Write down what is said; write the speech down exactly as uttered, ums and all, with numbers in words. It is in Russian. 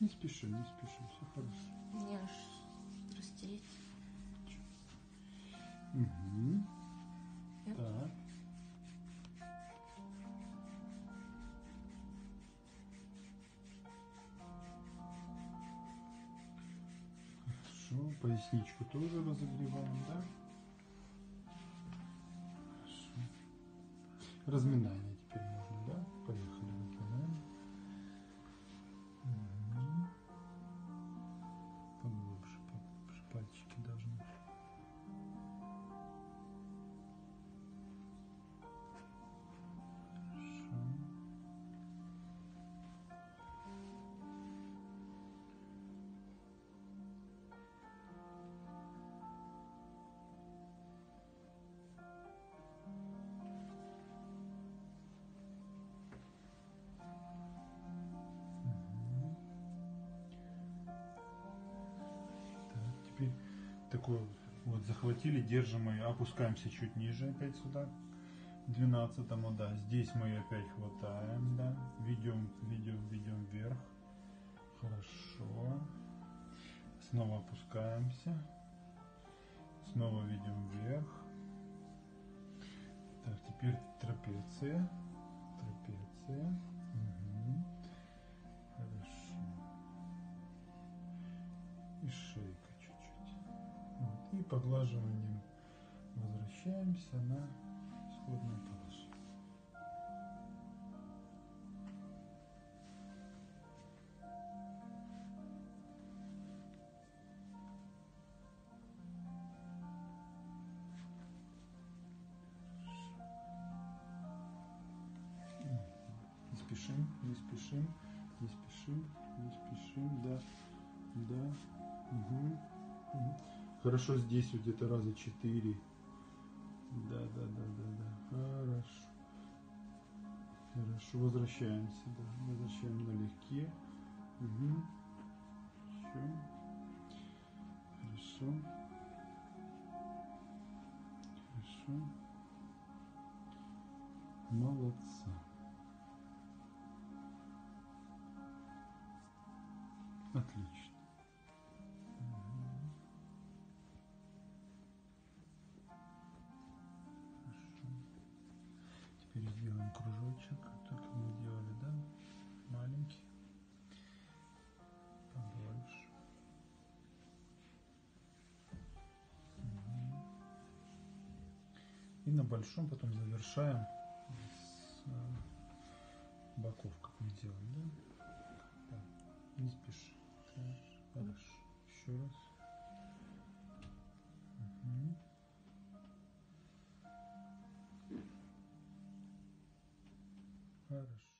Не спешим, не спешим, все хорошо. Мне аж растереть. Угу. Нет? Так. Хорошо. Поясничку тоже разогреваем, да? Хорошо. Разминание теперь можно, да? Поехали, выполняем. Угу. Поглубже, поглубже. Пальчики должны. Теперь такой вот захватили, держим и опускаемся чуть ниже опять сюда, к двенадцатому, да. Здесь мы опять хватаем, да, ведем, ведем, ведем вверх. Хорошо. Снова опускаемся. Снова ведем вверх. Так, теперь трапеция. Трапеция. Угу. Хорошо. И шейка чуть-чуть. Вот. И поглаживанием возвращаемся на исходное положение. Не спешим, не спешим, не спешим, не спешим, да, да. Угу. Угу. Хорошо, здесь вот где-то раза четыре. Да, да, да, да, да. Хорошо. Хорошо, возвращаемся, да. Возвращаем налегке. Угу. Все. Хорошо. Хорошо. Молодцы. Отлично. Теперь сделаем кружочек, так как мы делали, да? Маленький. Побольше. Угу. И на большом потом завершаем с боков, как мы делали, да? Да. Не спеши. Так, хорошо. Еще раз. Угу. Хорошо.